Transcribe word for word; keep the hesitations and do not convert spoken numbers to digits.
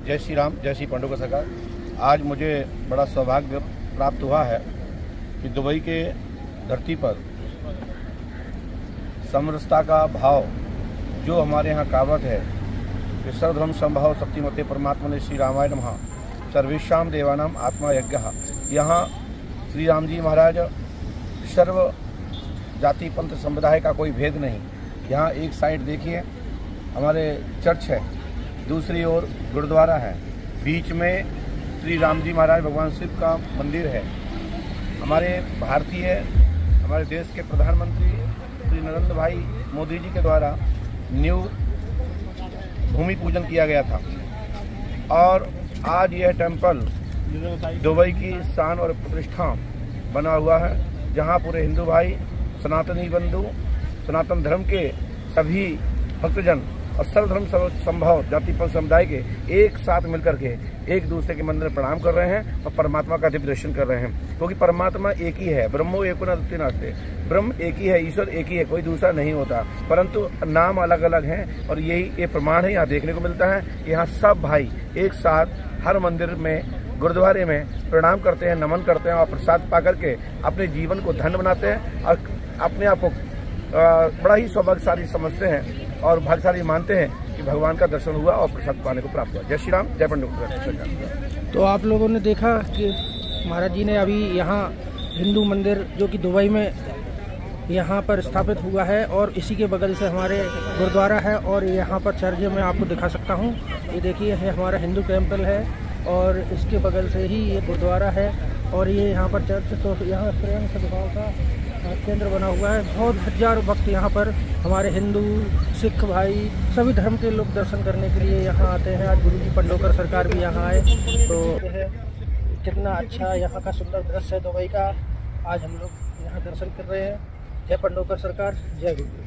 जय श्री राम, जय श्री पंडोकर सरकार। आज मुझे बड़ा सौभाग्य प्राप्त हुआ है कि दुबई के धरती पर समरसता का भाव जो हमारे यहाँ कहावत है कि सर्वधर्म समभाव शक्तिमते परमात्मा ने श्री रामाय नमः सर्वेषां देवानाम आत्मा यज्ञः। यहाँ श्री राम जी महाराज सर्व जाति पंथ संप्रदाय का कोई भेद नहीं। यहाँ एक साइड देखिए हमारे चर्च है, दूसरी ओर गुरुद्वारा है, बीच में श्री राम जी महाराज भगवान शिव का मंदिर है। हमारे भारतीय हमारे देश के प्रधानमंत्री श्री नरेंद्र भाई मोदी जी के द्वारा न्यू भूमि पूजन किया गया था और आज यह टेंपल दुबई की शान और प्रतिष्ठा बना हुआ है, जहां पूरे हिंदू भाई, सनातनी बंधु, सनातन धर्म के सभी भक्तजन और सर्वधर्म संभव जाति पंथ समुदाय के एक साथ मिलकर के एक दूसरे के मंदिर में प्रणाम कर रहे हैं और परमात्मा का दिव्य दर्शन कर रहे हैं। क्योंकि तो परमात्मा एक ही है, ब्रह्मो एको न द्वितीयो नास्ति। ब्रह्म एक ही है, ईश्वर एक ही है, कोई दूसरा नहीं होता, परंतु नाम अलग अलग हैं। और यही ये प्रमाण है, यहाँ देखने को मिलता है कि यहाँ सब भाई एक साथ हर मंदिर में, गुरुद्वारे में प्रणाम करते हैं, नमन करते हैं और प्रसाद पा करके अपने जीवन को धन्य बनाते हैं और अपने आप को बड़ा ही सौभाग्यशाली समझते हैं और भाग्यशाली मानते हैं कि भगवान का दर्शन हुआ और प्रसाद पाने को प्राप्त हुआ। जय श्री राम, जय पंडोकर सरकार। तो आप लोगों ने देखा कि महाराज जी ने अभी यहाँ हिंदू मंदिर जो कि दुबई में यहाँ पर स्थापित हुआ है और इसी के बगल से हमारे गुरुद्वारा है और यहाँ पर चर्च मैं आपको दिखा सकता हूँ। ये देखिए है हमारा हिंदू टेम्पल है और इसके बगल से ही ये गुरुद्वारा है और ये यहाँ पर चर्च। तो यहाँ प्रेम सद्भाव का केंद्र बना हुआ है। बहुत हजारों भक्त यहाँ पर हमारे हिंदू, सिख भाई, सभी धर्म के लोग दर्शन करने के लिए यहाँ आते हैं। आज गुरु जी पंडोकर सरकार भी यहाँ आए। तो कितना अच्छा यहाँ का सुंदर दृश्य है दुबई का। आज हम लोग यहाँ दर्शन कर रहे हैं। जय पंडोकर सरकार, जय गुरु।